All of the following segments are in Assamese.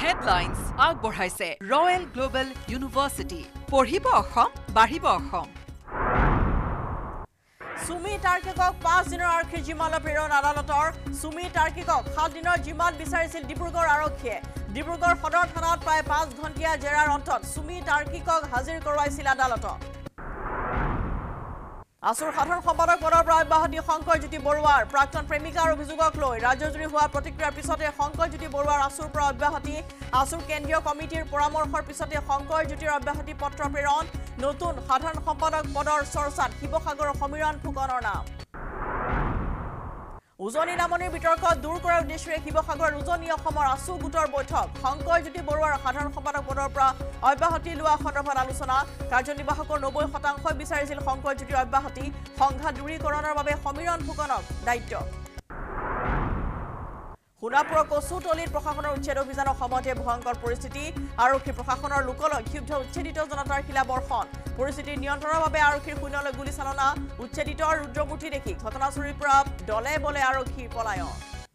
Headlines আগবঢ়াইছে Royal Global University পঢ়িব অসম বাঢ়িব অসম সুমি তাৰ্কিকক 5 দিনৰ আৰক্ষী জিমাল প্ৰেৰণ আদালতৰ সুমি তাৰ্কিকক 7 দিনৰ জিমাল বিচাৰিছিল ডিব্ৰুগড় আৰক্ষীয়ে ডিব্ৰুগড় সদৰ থানাত প্ৰায় 5 ঘণ্টীয়া জেৰাৰ অন্তত সুমি তাৰ্কিকক হাজিৰ কৰোৱাইছিল আদালতত আসুৰ সাধাৰণ সম্পাদক পদৰ পৰা অব্যাহতি শংকৰজ্যোতি বৰুৱাৰ প্ৰাক্তন প্ৰেমিকাৰ অভিযোগক লৈ ৰাজ্যজুৰি হোৱা প্ৰতিক্ৰিয়াৰ পিছতে শংকৰজ্যোতি বৰুৱাৰ আসুৰ পৰা অব্যাহতি আসুৰ কেন্দ্ৰীয় কমিটিৰ পৰামৰ্শৰ পিছতে শংকৰজ্যোতিৰ অব্যাহতি পত্ৰ প্ৰেৰণ নতুন সাধাৰণ সম্পাদক পদৰ চৰ্চাত শিৱসাগৰৰ সমীৰণ ফুকনৰ নাম উজনি নামনিৰ বিতৰ্ক দূৰ কৰাৰ উদ্দেশ্যে শিৱসাগৰৰ উজনি অসমৰ আসু গোটৰ বৈঠক শংকৰজ্যোতি বৰুৱাৰ সাধাৰণ সম্পাদক পদৰ পৰা অব্যাহতি লোৱা সন্দৰ্ভত আলোচনা কাৰ্যনিৰ্বাহকৰ 90% বিচাৰিছিল শংকৰজ্যোতিৰ অব্যাহতি সংঘাত দূৰীকৰণৰ বাবে সমীৰণ ফুকনক দায়িত্ব সোনাপুৰৰ কচুতলিত প্ৰশাসনৰ উচ্ছেদ অভিযানৰ সময়তে ভয়ংকৰ পৰিস্থিতি আৰক্ষী প্ৰশাসনৰ লোকলৈ ক্ষুব্ধ উচ্ছেদিত জনতাৰ খিলা বৰ্ষণ পৰিস্থিতি নিয়ন্ত্ৰণৰ বাবে আৰক্ষীৰ শূন্যলৈ গুলীচালনা উচ্ছেদিত ৰুদ্ৰমূৰ্তি দেখি ঘটনাস্থলীৰ পৰা দলে বলে আৰক্ষীৰ পলায়ন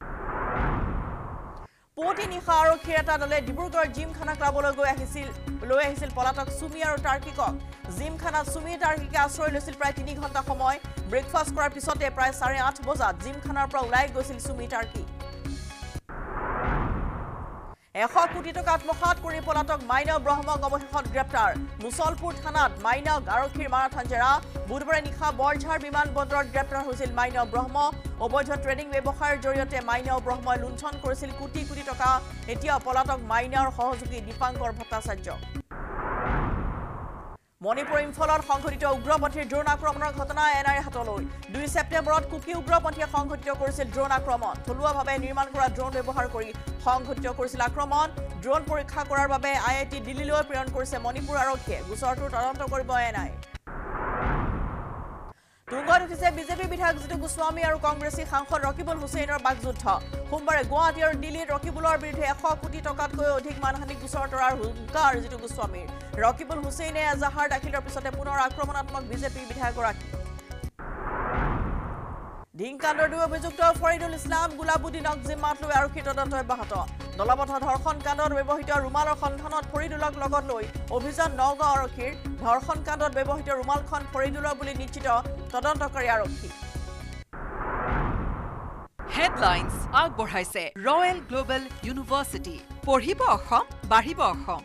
পুৱতি নিশা আৰক্ষীৰ এটা দলে ডিব্ৰুগড় জিমখানা ক্লাবলৈ লৈ আহিছিল পলাতক সুমি আৰু তাৰ্কিকক জিমখানাত সুমি তাৰ্কিকে আশ্ৰয় লৈছিল প্ৰায় 3 ঘণ্টা সময় ব্ৰেকফাষ্ট কৰাৰ পিছতে প্ৰায় 8:30 বজাত জিমখানাৰ পৰা ওলাই গৈছিল সুমি তাৰ্কি 100 কোটি টকা আত্মসাৎ কৰি পলাতক মাইনক ব্ৰহ্মক অৱশেষত গ্ৰেপ্তাৰ মুছলপুৰ থানাত মাইনক আৰক্ষীৰ মাৰাথান জেৰা বুধবাৰে নিশা বৰঝাৰ বিমান বন্দৰত গ্ৰেপ্তাৰ হৈছিল মাইনক ব্ৰহ্ম অবৈধ ট্ৰেডিং ব্যৱসায়ৰ জৰিয়তে মাইনক ব্ৰহ্মই লুণ্ঠন কৰিছিল কোটি কোটি টকা এতিয়া পলাতক মাইনৰ সহযোগী দীপাংকৰ ভট্টাচাৰ্য মণিপুৰ ইম্ফলত সংঘটিত উগ্ৰপন্থীৰ ড্ৰোন আক্ৰমণৰ ঘটনা এনআইএ হাতলৈ 2 ছেপ্টেম্বৰত কুকি উগ্ৰপন্থীয়ে সংঘটিত কৰিছিল ড্ৰোন আক্ৰমণ থলুৱাভাৱে নিৰ্মাণ কৰা ড্ৰোন ব্যৱহাৰ কৰি সংঘটিত কৰিছিল আক্ৰমণ ড্ৰোন পৰীক্ষা কৰাৰ বাবে আইআইটি দিল্লীলৈ প্ৰেৰণ কৰিছে মণিপুৰ আৰক্ষীয়ে গোচৰটো তদন্ত কৰিব এনআইএ তুংগত উঠিছে বিজেপি বিধায়ক জিতু গোস্বামী আৰু কংগ্ৰেছী সাংসদ ৰকিবুল হুছেইনৰ বাকযুদ্ধ সোমবাৰে গুৱাহাটী আৰু দিল্লীত ৰকিবুলৰ বিৰুদ্ধে 100 কোটি টকাতকৈ অধিক মানহানি গোচৰ তৰাৰ হুংকাৰ জিতু গোস্বামীৰ ৰকিবুল হুছেইনে এজাহাৰ দাখিলৰ পিছতে পুনৰ আক্ৰমণাত্মক বিজেপি বিধায়কগৰাকী ঢিংকাণ্ডৰ 2 অভিযুক্ত ফৰিদুল ইছলাম গুলাবুদ্দিনক জিম্মাত লৈ আৰক্ষী তদন্ত অব্যাহত দলবদ্ধ ধৰ্ষণ কাণ্ডত ব্যৱহৃত ৰুমালৰ সন্ধানত ফৰিদুলক লগত লৈ অভিযান নগাঁও আৰক্ষীৰ ধৰ্ষণ কাণ্ডত ব্যৱহৃত ৰুমালখন ফৰিদুলৰ বুলি নিশ্চিত তদন্তকাৰী আৰক্ষী Headlines আগবঢ়াইছে Royal Global University পঢ়িব অসম বাঢ়িব অসম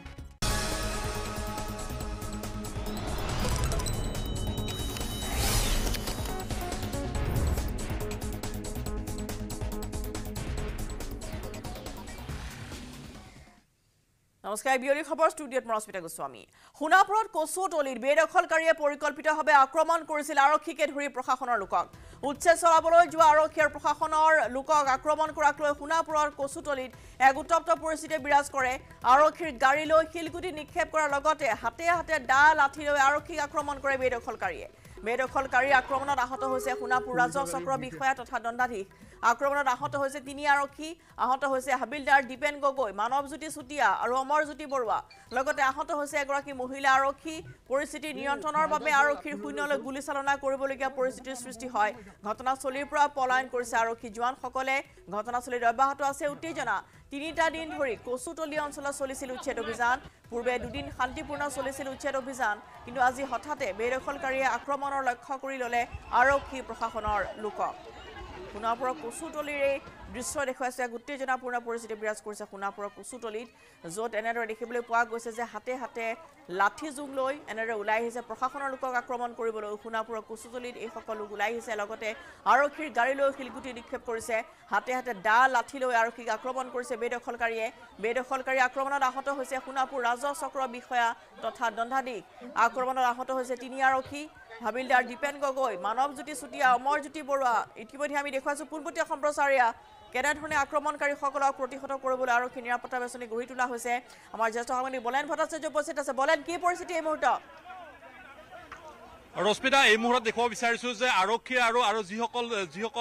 নমস্কাৰ বিয়লি খবৰ ষ্টুডিঅত মৰস্মিতা গোস্বামী সোনাপুৰত কচুতলিত বেদখলকাৰীয়ে পৰিকল্পিতভাৱে আক্ৰমণ কৰিছিল আৰক্ষীকে ধৰি প্ৰশাসনৰ লোকক উচ্ছেদ চলাবলৈ যোৱা আৰক্ষী আৰু প্ৰশাসনৰ লোকক আক্ৰমণ কৰাক লৈ সোনাপুৰৰ কচুতলিত এক উত্তপ্ত পৰিস্থিতি বিৰাজ কৰে আৰক্ষীৰ গাড়ীলৈ শিলগুটি নিক্ষেপ কৰাৰ লগতে হাতে হাতে দা লাঠি লৈ আৰক্ষীক আক্ৰমণ কৰে বেদখলকাৰীৰ আক্ৰমণত আহত হৈছে সোনাপুৰ ৰাজহ চক্ৰ বিষয়া তথা দণ্ডাধীশ আক্ৰমণত আহত হৈছে 3 আৰক্ষী আহত হৈছে হাবিলদাৰ দীপেন গগৈ মানৱজ্যোতি চুটিয়া আৰু অমৰজ্যোতি বৰুৱা লগতে আহত হৈছে এগৰাকী মহিলা আৰক্ষী পৰিস্থিতি নিয়ন্ত্ৰণৰ বাবে আৰক্ষীৰ শূন্যলৈ গুলীচালনা কৰিবলগীয়া পৰিস্থিতিৰ সৃষ্টি হয় ঘটনাস্থলীৰ পৰা পলায়ন কৰিছে আৰক্ষী জোৱানসকলে ঘটনাস্থলীত অব্যাহত আছে উত্তেজনা 3টা দিন ধৰি কচুতলি অঞ্চলত চলিছিল উচ্ছেদ অভিযান পূৰ্বে 2 দিন শান্তিপূৰ্ণ চলিছিল উচ্ছেদ অভিযান কিন্তু আজি হঠাতে বেদখলকাৰীয়ে আক্ৰমণৰ লক্ষ্য কৰি ললে আৰক্ষী প্ৰশাসনৰ লোকক সোনাপুৰৰ কচুতলিৰে দৃশ্য দেখুৱাইছে এক উত্তেজনাপূৰ্ণ পৰিস্থিতি বিৰাজ কৰিছে সোনাপুৰৰ কচুতলিত য'ত এনেদৰে দেখিবলৈ পোৱা গৈছে যে হাতে হাতে লাঠি জোং লৈ এনেদৰে ওলাই আহিছে প্ৰশাসনৰ লোকক আক্ৰমণ কৰিবলৈ সোনাপুৰৰ কচুতলিত এই সকলো ওলাই আহিছে লগতে আৰক্ষীৰ গাড়ীলৈ শিলগুটি নিক্ষেপ কৰিছে হাতে হাতে দা লাঠি লৈ আৰক্ষীক আক্ৰমণ কৰিছে বেদখলকাৰী আক্ৰমণত আহত হৈছে সোনাপুৰ ৰাজহ চক্ৰ বিষয়া তথা দণ্ডাধীশ আক্ৰমণত আহত হৈছে 3 আৰক্ষী হাবিলদাৰ দীপেন গগৈ মানৱজ্যোতি চুটিয়া অমৰজ্যোতি বৰুৱা ইতিমধ্যে আমি দেখুৱাইছো পোনপটীয়া সম্প্ৰচাৰীয়া কেনেধৰণে আক্ৰমণকাৰীসকলক প্ৰতিহত কৰিবলৈ আৰক্ষী নিৰাপত্তা বাছনি গঢ়ি তোলা হৈছে আমাৰ জ্যেষ্ঠ সাংবাদিক বলেন ভট্টাচাৰ্য উপস্থিত আছে বলেন কি পৰিস্থিতি এই মুহূৰ্তত ৰশ্মিতা এই মুহূৰ্তত দেখুৱাব বিচাৰিছো যে আৰক্ষী আৰু যিসকল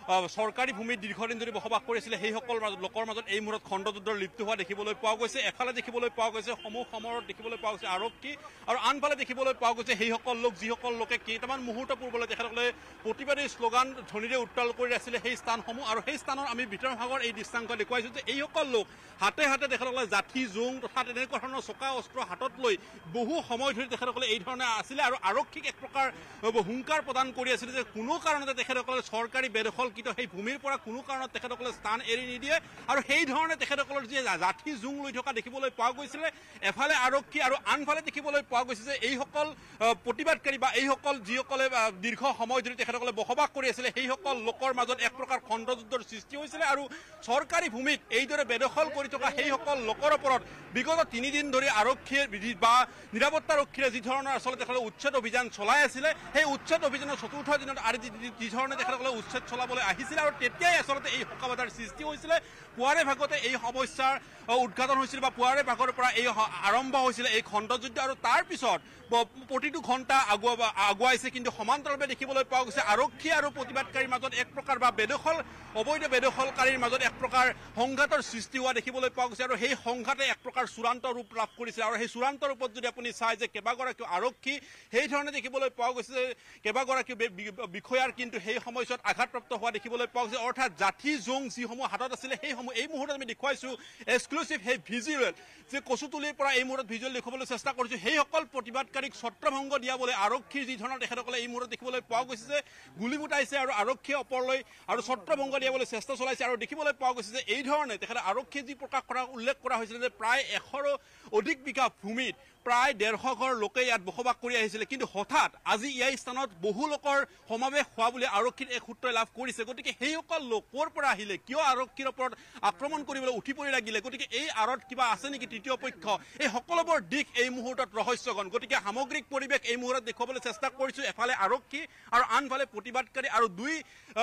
চৰকাৰী ভূমিত দীৰ্ঘদিন ধৰি বসবাস কৰিছিলে সেইসকল লোকৰ মাজত এই মুহূৰ্তত খণ্ডযুদ্ধৰ লিপ্ত হোৱা দেখিবলৈ পোৱা গৈছে এফালে দেখিবলৈ পোৱা গৈছে সমূহ সমৰত দেখিবলৈ পোৱা গৈছে আৰক্ষী আৰু আনফালে দেখিবলৈ পোৱা গৈছে সেইসকল লোক যিসকল লোকে কেইটামান মুহূৰ্ত পূৰ্বলৈ তেখেতসকলে প্ৰতিবাদী শ্লোগান ধ্বনিৰে উত্তাল কৰি আছিলে সেই স্থানসমূহ আৰু সেই স্থানৰ আমি ভিতৰ ভাগৰ এই দৃশ্যাংশ দেখুৱাইছো যে এইসকল লোক হাতে হাতে তেখেতসকলে জাঠি জোং তথা তেনেকুৱা ধৰণৰ চকা অস্ত্ৰ হাতত লৈ বহু সময় ধৰি তেখেতসকলে এই ধৰণে আছিলে আৰু আৰক্ষীক এক প্ৰকাৰ হুংকাৰ প্ৰদান কৰি আছিলে যে কোনো কাৰণতে তেখেতসকলে চৰকাৰী বেদখলকৃত সেই ভূমিৰ পৰা কোনো কাৰণত তেখেতসকলে স্থান এৰি নিদিয়ে আৰু সেই ধৰণে তেখেতসকলৰ যি জাঠি জোং লৈ থকা দেখিবলৈ পোৱা গৈছিলে এফালে আৰক্ষী আৰু আনফালে দেখিবলৈ পোৱা গৈছে যে এইসকল প্ৰতিবাদকাৰী বা এইসকল যিসকলে দীৰ্ঘ সময় ধৰি তেখেতসকলে বসবাস কৰি আছিলে সেইসকল লোকৰ মাজত এক প্ৰকাৰ খণ্ডযুদ্ধৰ সৃষ্টি হৈছিলে আৰু চৰকাৰী ভূমিত এইদৰে বেদখল কৰি থকা সেইসকল লোকৰ ওপৰত বিগত 3 দিন ধৰি আৰক্ষীৰ বা নিৰাপত্তাৰক্ষীৰে যি ধৰণৰ আচলতে তেখেতসকলে উচ্ছেদ অভিযান চলাই আছিলে সেই উচ্ছেদ অভিযানৰ 4ৰ্থ দিনত আৰু যি ধৰণে তেখেতসকলে উচ্ছেদ চলাবলৈ আহিছিলে আৰু তেতিয়াই আচলতে এই হকাবাদাৰ সৃষ্টি হৈছিলে পুৱাৰে ভাগতে এই সমস্যাৰ উদ্ঘাটন হৈছিল বা পুৱাৰে ভাগৰ পৰা এই আৰম্ভ হৈছিলে এই খণ্ডযুদ্ধ আৰু তাৰ পিছত প্ৰতিটো ঘণ্টা আগুৱাইছে কিন্তু সমান্তৰালভাৱে দেখিবলৈ পোৱা গৈছে আৰক্ষী আৰু প্ৰতিবাদকাৰীৰ মাজত এক প্ৰকাৰ বা অবৈধ বেদখলকাৰীৰ মাজত এক প্ৰকাৰ সংঘাতৰ সৃষ্টি হোৱা দেখিবলৈ পোৱা গৈছে আৰু সেই সংঘাতে এক প্ৰকাৰ চূড়ান্ত ৰূপ লাভ কৰিছে আৰু সেই চূড়ান্ত ৰূপত যদি আপুনি চাই যে কেইবাগৰাকী আৰক্ষী সেই ধৰণে দেখিবলৈ পোৱা গৈছে যে কেইবাগৰাকী বিষয়াৰ কিন্তু সেই সময়ছোৱাত আঘাতপ্ৰাপ্ত হোৱা দেখিবলৈ পোৱা গৈছে অৰ্থাৎ জাঠি জোং যিসমূহ হাতত আছিলে সেইসমূহ এই মুহূৰ্তত আমি দেখুৱাইছো এক্সক্লুচিভ সেই ভিজুৱেল যে কচুতুলিৰ পৰা এই মুহূৰ্তত ভিজুৱেল দেখুৱাবলৈ চেষ্টা কৰিছো সেইসকল প্ৰতিবাদকাৰীক ছত্ৰভংগ দিয়াবলৈ আৰক্ষীৰ যি ধৰণৰ তেখেতসকলে এই মুহূৰ্তত দেখিবলৈ পোৱা গৈছে যে গুলী ফুটাইছে আৰু আৰক্ষীয়ে ওপৰলৈ আৰু ছত্ৰভংগ দিয়াবলৈ চেষ্টা চলাইছে আৰু দেখিবলৈ পোৱা গৈছে যে এই ধৰণে তেখেতে আৰক্ষীয়ে যি প্ৰকাশ কৰা উল্লেখ কৰা হৈছিল যে প্ৰায় 100ৰো অধিক বিঘা ভূমিত প্ৰায় 150 ঘৰ লোকে ইয়াত বসবাস কৰি আহিছিলে কিন্তু হঠাৎ আজি এই স্থানত বহু লোকৰ সমাৱেশ হোৱা বুলি আৰক্ষীৰ এক সূত্ৰই লাভ কৰিছে গতিকে সেইসকল লোক ক'ৰ পৰা আহিলে কিয় আৰক্ষীৰ ওপৰত আক্ৰমণ কৰিবলৈ উঠি পৰি লাগিলে গতিকে এই আঁৰত কিবা আছে নেকি তৃতীয় পক্ষ এই সকলোবোৰ দিশ এই মুহূৰ্তত ৰহস্যগণ গতিকে সামগ্ৰিক পৰিৱেশ এই মুহূৰ্তত দেখুৱাবলৈ চেষ্টা কৰিছো এফালে আৰক্ষী আৰু আনফালে প্ৰতিবাদকাৰী আৰু দুই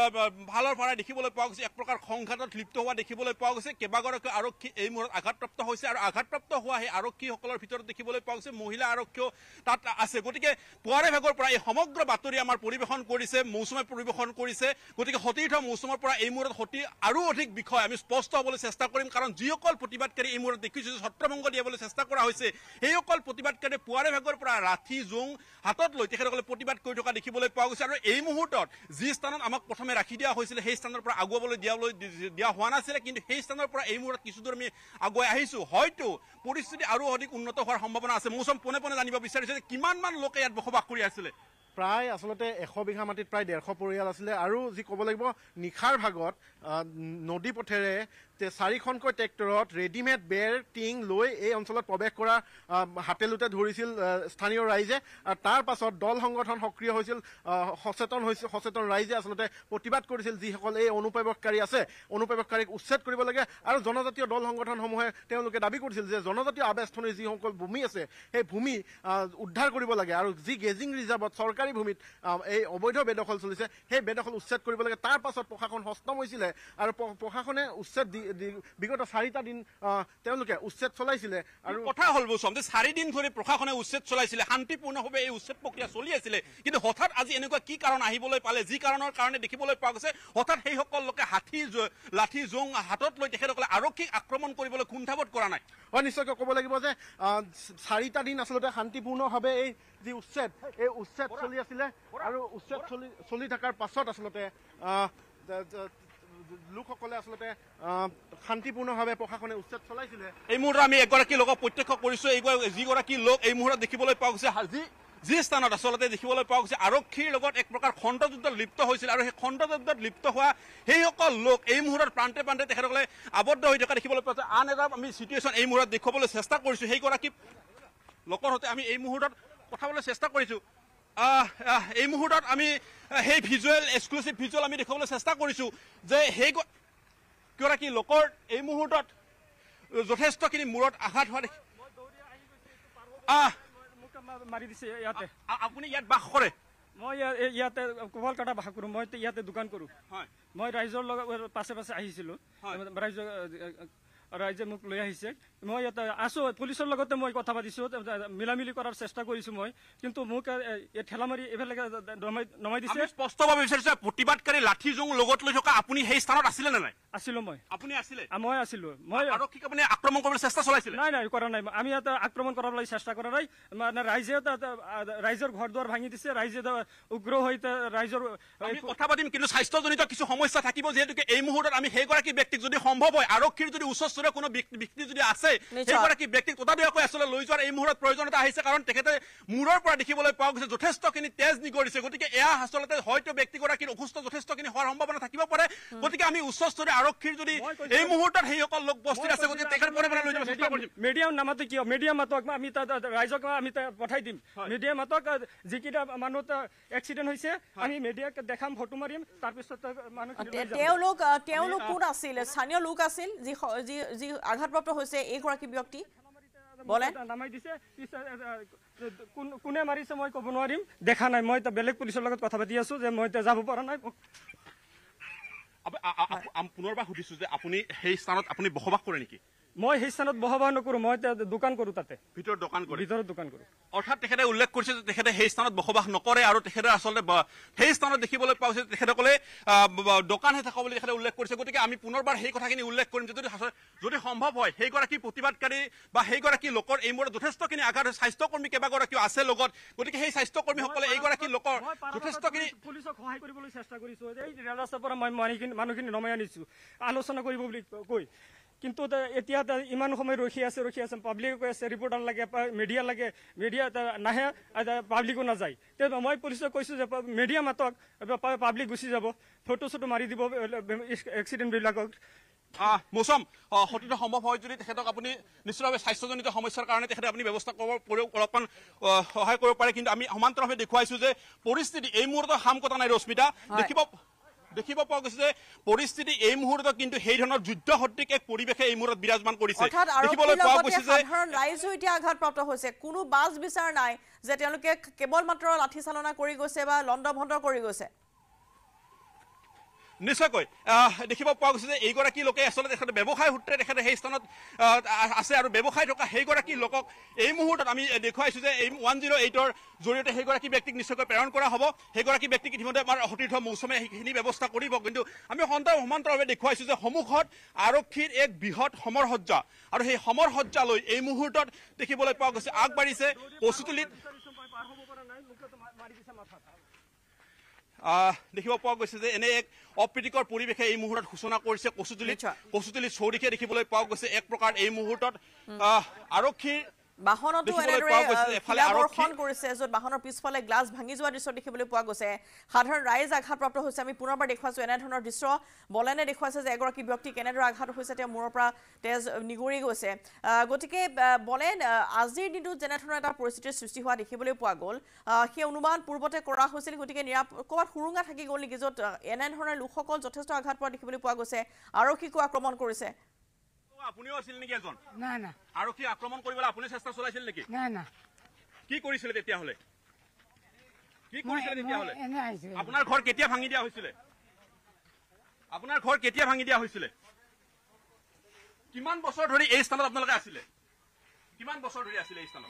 ভালৰ পৰা দেখিবলৈ পোৱা গৈছে এক প্ৰকাৰ সংঘাতত লিপ্ত হোৱা দেখিবলৈ পোৱা গৈছে কেইবাগৰাকী আৰক্ষী এই মুহূৰ্তত আঘাতপ্ৰাপ্ত হৈছে আৰু আঘাতপ্ৰাপ্ত হোৱা সেই আৰক্ষীসকলৰ ভিতৰত দেখিবলৈ পোৱা গৈছে মহিলা আৰক্ষীও তাত আছে গতিকে পুৱাৰে ভাগৰ পৰা এই সমগ্ৰ বাতৰি আমাৰ পৰিৱেশন কৰিছে মৌচুমে পৰিৱেশন কৰিছে গতিকে সতীৰ্থ মৌচুমৰ পৰা এই মুহূৰ্তত সতি আৰু অধিক বিষয় আমি স্পষ্ট হ'বলৈ চেষ্টা কৰিম কাৰণ যিসকল প্ৰতিবাদকাৰী এই মুহূৰ্তত দেখিছো যে ছত্ৰভংগ দিয়াবলৈ চেষ্টা কৰা হৈছে সেইসকল প্ৰতিবাদকাৰী পুৱাৰে ভাগৰ পৰা ৰাঠি জোং হাতত লৈ তেখেতসকলে প্ৰতিবাদ কৰি থকা দেখিবলৈ পোৱা গৈছে আৰু এই মুহূৰ্তত যি স্থানত আমাক প্ৰথমে ৰাখি দিয়া হৈছিলে সেই স্থানৰ পৰা আগুৱাবলৈ দিয়া হোৱা নাছিলে কিন্তু সেই স্থানৰ পৰা এই মুহূৰ্তত কিছু দূৰ আমি আগুৱাই আহিছো হয়তো পৰিস্থিতি আৰু অধিক উন্নত হোৱাৰ সম্ভাৱনা আছে মৌচুম পোনে পোনে জানিব বিচাৰিছে যে কিমানমান লোকে ইয়াত বসবাস কৰি আছিলে প্ৰায় আচলতে 100 বিঘা মাটিত প্ৰায় 150 পৰিয়াল আছিলে আৰু যি ক'ব লাগিব নিখাৰ ভাগত নদী পথেৰে 4খনকৈ ট্ৰেক্টৰত ৰেডিমেড বেৰ টিং লৈ এই অঞ্চলত প্ৰৱেশ কৰা হাতেলোতে ধৰিছিল স্থানীয় ৰাইজে আৰু তাৰ পাছত দল সংগঠন সক্ৰিয় হৈছিল সচেতন ৰাইজে আচলতে প্ৰতিবাদ কৰিছিল যিসকল এই অনুপ্ৰৱেশকাৰী আছে অনুপ্ৰৱেশকাৰীক উচ্ছেদ কৰিব লাগে আৰু জনজাতীয় দল সংগঠনসমূহে তেওঁলোকে দাবী কৰিছিল যে জনজাতীয় আৱাসস্থলীৰ যিসকল ভূমি আছে সেই ভূমি উদ্ধাৰ কৰিব লাগে আৰু যি গেজিং ৰিজাৰ্ভত চৰকাৰী ভূমিত এই অবৈধ বেদখল চলিছে সেই বেদখল উচ্ছেদ কৰিব লাগে তাৰ পাছত প্ৰশাসন হস্তম হৈছিলে আৰু প্ৰশাসনে উচ্ছেদ বিগত 4টা দিন তেওঁলোকে উচ্ছেদ চলাইছিলে আৰু কথা হ'ল বসম যে 4 দিন ধৰি প্ৰশাসনে উচ্ছেদ চলাইছিলে শান্তিপূৰ্ণভাৱে এই উচ্ছেদ প্ৰক্ৰিয়া চলি আছিলে কিন্তু হঠাৎ আজি এনেকুৱা কি কাৰণ আহিবলৈ পালে যি কাৰণৰ কাৰণে দেখিবলৈ পোৱা গৈছে হঠাৎ সেই সকল লোকে লাঠি জোং হাতত লৈ তেখেতসকলে আৰক্ষীক আক্ৰমণ কৰিবলৈ কুণ্ঠাবোধ কৰা নাই হয় নিশ্চয়কৈ ক'ব লাগিব যে 4টা দিন আচলতে শান্তিপূৰ্ণভাৱে এই যি উচ্ছেদ এই উচ্ছেদ চলি আছিলে আৰু উচ্ছেদ চলি থকাৰ পাছত আচলতে লোকসকলে আচলতে শান্তিপূৰ্ণভাৱে প্ৰশাসনে উচ্ছেদ চলাইছিলে এই মুহূৰ্তত আমি এগৰাকী লোকক প্ৰত্যক্ষ কৰিছো যিগৰাকী লোক এই মুহূৰ্তত দেখিবলৈ পোৱা গৈছে যি স্থানত আচলতে দেখিবলৈ পোৱা গৈছে আৰক্ষীৰ লগত এক প্ৰকাৰ খণ্ডযুদ্ধত লিপ্ত হৈছিল আৰু সেই খণ্ডযুদ্ধত লিপ্ত হোৱা সেইসকল লোক এই মুহূৰ্তত প্ৰান্তে প্ৰান্তে তেখেতসকলে আবদ্ধ হৈ থকা দেখিবলৈ পোৱা যায় আন এটা আমি চিটুৱেশ্যন এই মুহূৰ্তত দেখুৱাবলৈ চেষ্টা কৰিছো সেইগৰাকী লোকৰ সৈতে আমি এই মুহূৰ্তত কথাবলৈ চেষ্টা কৰিছো এই মুহূৰ্তত আমি সেই ভিজুৱেল এক্সক্লুচিভ ভিজুৱেল আমি দেখুৱাবলৈ চেষ্টা কৰিছো যে সেইগৰাকী লোকৰ এই মুহূৰ্তত যথেষ্টখিনি মূৰত আঘাত হোৱা দেখি মাৰি দিছে ইয়াতে আপুনি ইয়াত বাস কৰে মই ইয়াতে কলকাতা বাস কৰোঁ মই ইয়াতে দোকান কৰোঁ মই ৰাইজৰ লগত পাছে পাছে আহিছিলোঁ ৰাইজে মোক লৈ আহিছে মই ইয়াতে আছো পুলিচৰ লগতে মই কথা পাতিছো মিলামিলি কৰাৰ চেষ্টা কৰিছো মই কিন্তু মোক ঠেলা মাৰি এইফালে নমাই দিছে স্পষ্টভাৱে বিচাৰিছে প্ৰতিবাদকাৰী লাঠি জং লগত লৈ থকা আপুনি সেই স্থানত আছিলে নে নাই আছিলো মই আপুনি আছিলে মই আছিলো মই আৰক্ষীক আপুনি আক্ৰমণ কৰিবলৈ চেষ্টা চলাইছিলে নাই কৰা নাই আমি ইয়াতে আক্ৰমণ কৰিবলৈ চেষ্টা কৰা নাই মানে ৰাইজৰ ঘৰ দুৱাৰ ভাঙি দিছে ৰাইজে উগ্ৰ হৈ ৰাইজৰ আমি কথা পাতিম কিন্তু স্বাস্থ্যজনিত কিছু সমস্যা থাকিব যিহেতুকে এই মুহূৰ্তত আমি সেইগৰাকী ব্যক্তিক যদি সম্ভৱ হয় আৰক্ষীৰ যদি উচ্চস্তৰীয় কোনো ব্যক্তি যদি আছে সেইগৰাকী ব্যক্তিক ততাতৈয়াকৈ আচলতে লৈ যোৱাৰ এই মুহূৰ্তত প্ৰয়োজনীয়তা আহিছে কাৰণ তেখেতে মূৰৰ পৰা দেখিবলৈ পোৱা গৈছে যথেষ্টখিনি তেজ নিগৰিছে গতিকে এয়া আচলতে হয়তো ব্যক্তিগৰাকীৰ অসুস্থ যথেষ্টখিনি হোৱাৰ সম্ভাৱনা থাকিব পাৰে গতিকে আমি উচ্চস্তৰীয় আৰক্ষীৰ যদি এই মুহূৰ্তত সেইসকল লোক উপস্থিত আছে গতিকে তেখেত লৈ যাব চেষ্টা কৰিম মিডিয়াম নামাতে কিয় মিডিয়াম মাতক আমি ৰাইজক আমি পঠাই দিম মিডিয়াম মাতক যিকেইটা মানুহ এক্সিডেণ্ট হৈছে আমি মিডিয়াক দেখাম ফটো মাৰিম তাৰপিছত তেওঁলোক কোন আছিল স্থানীয় লোক আছিল যি আঘাতপ্ৰাপ্ত হৈছে এইগৰাকী ব্যক্তি বলে নামাই দিছে কোনে মাৰিছে মই ক'ব নোৱাৰিম দেখা নাই মই বেলেগ পুলিচৰ লগত কথা পাতি আছো যে মই যাব পৰা নাই পুনৰবাৰ সুধিছো যে আপুনি সেই স্থানত আপুনি বসবাস কৰে নেকি মই সেই স্থানত বসবাস নকৰো মই দোকান কৰো তাতে ভিতৰত দোকান কৰো অৰ্থাৎ তেখেতে উল্লেখ কৰিছে যে তেখেতে সেই স্থানত বসবাস নকৰে আৰু তেখেতে আচলতে সেই স্থানত দেখিবলৈ পোৱা হৈছে তেখেতসকলে দোকানহে থকা বুলি তেখেতে উল্লেখ কৰিছে গতিকে আমি পুনৰবাৰ সেই কথাখিনি উল্লেখ কৰিম যে যদি সম্ভৱ হয় সেইগৰাকী প্ৰতিবাদকাৰী বা সেইগৰাকী লোকৰ এই মূৰত যথেষ্টখিনি আঘাত স্বাস্থ্যকৰ্মী কেইবাগৰাকীও আছে লগত গতিকে সেই স্বাস্থ্যকৰ্মীসকলে এইগৰাকী লোকৰ যথেষ্টখিনি পুলিচক সহায় কৰিবলৈ চেষ্টা কৰিছো এই ৰেল ৰাস্তাৰ পৰা মই মানুহখিনি নমাই আনিছো আলোচনা কৰিব বুলি কৈ কিন্তু এতিয়া ইমান সময় ৰখি আছে পাব্লিকে কৈ আছে ৰিপৰ্টাৰ লাগে মিডিয়া নাহে পাব্লিকো নাযায় মই পুলিচক কৈছো যে মিডিয়া মাতক পাব্লিক গুচি যাব ফটো চটো মাৰি দিব এক্সিডেণ্টবিলাকক মৌচম সঠিক সম্ভৱ হয় যদি তেখেতক আপুনি নিশ্চিতভাৱে স্বাস্থ্যজনিত সমস্যাৰ কাৰণে তেখেতে আপুনি ব্যৱস্থা অলপমান সহায় কৰিব পাৰে কিন্তু আমি সমান্তৰালভাৱে দেখুৱাইছো যে পৰিস্থিতি এই মুহূৰ্তত হাম কটা নাই ৰশ্মিতা দেখিব পোৱা গৈছে যে পৰিস্থিতি এই মুহূৰ্তত কিন্তু সেই ধৰণৰ যুদ্ধ সদৃশ এক পৰিৱেশে এই মুহূৰ্তত বিৰাজমান কৰিছে দেখিবলৈ পোৱা গৈছে যে সাধাৰণ ৰাইজো এতিয়া আঘাতপ্ৰাপ্ত হৈছে কোনো বাছ বিচাৰ নাই যে তেওঁলোকে কেৱল মাত্ৰ লাঠি চালনা কৰি গৈছে বা লণ্ডভণ্ড কৰি গৈছে নিশ্চয়কৈ দেখিব পোৱা গৈছে যে এইগৰাকী লোকে আচলতে তেখেতে ব্যৱসায় সূত্ৰে তেখেতে সেই স্থানত আছে আৰু ব্যৱসায় থকা সেইগৰাকী লোকক এই মুহূৰ্তত আমি দেখুৱাইছো যে এই 108ৰ জৰিয়তে সেইগৰাকী ব্যক্তিক নিশ্চয়কৈ প্ৰেৰণ কৰা হ'ব সেইগৰাকী ব্যক্তিক ইতিমধ্যে আমাৰ সতীৰ্থ মৌচুমে সেইখিনি ব্যৱস্থা কৰিব কিন্তু আমি সমান্তৰালভাৱে দেখুৱাইছো যে সন্মুখত আৰক্ষীৰ এক বৃহৎ সমৰসজ্জা আৰু সেই সমৰসজ্জালৈ এই মুহূৰ্তত দেখিবলৈ পোৱা গৈছে আগবাঢ়িছে কচুতলিত দেখিব পোৱা গৈছে যে এনে এক অপ্ৰীতিকৰ পৰিৱেশে এই মুহূৰ্তত সূচনা কৰিছে কচুতলিত চৌদিশে দেখিবলৈ পোৱা গৈছে এক প্ৰকাৰ এই মুহূৰ্তত আৰক্ষীৰ বাহনতো দৰ্শন কৰিছে য'ত বাহনৰ পিছফালে গ্লাছ ভাঙি যোৱা দৃশ্য দেখিবলৈ পোৱা গৈছে সাধাৰণ ৰাইজ আঘাতপ্ৰাপ্ত হৈছে আমি পুনৰবাৰ দেখুৱাইছো এনেধৰণৰ দৃশ্য বলেনে দেখুৱাইছে যে এগৰাকী ব্যক্তি কেনেদৰে আঘাত হৈছে তেওঁ মূৰৰ পৰা তেজ নিগৰি গৈছে গতিকে বলেন আজিৰ দিনটোত যেনেধৰণৰ এটা পৰিস্থিতিৰ সৃষ্টি হোৱা দেখিবলৈ পোৱা গ'ল সেই অনুমান পূৰ্বতে কৰা হৈছিল গতিকে ক'ৰবাত সুৰুঙা থাকি গ'ল নেকি য'ত এনেধৰণৰ লোকসকল যথেষ্ট আঘাত পোৱা দেখিবলৈ পোৱা গৈছে আৰক্ষীকো আক্ৰমণ কৰিছে আপুনিও আছিল নেকি এজন না না আৰক্ষী আক্ৰমণ কৰিবলৈ আপুনি চেষ্টা চলাইছিল নেকি না না কি কৰিছিল তেতিয়াহ'লে এনে আহিছিল আপোনাৰ ঘৰ কেতিয়া ভাঙি দিয়া হৈছিলে কিমান বছৰ ধৰি এই স্থানত আপোনালোকে আছিলে কিমান বছৰ ধৰি আছিলে এই স্থানত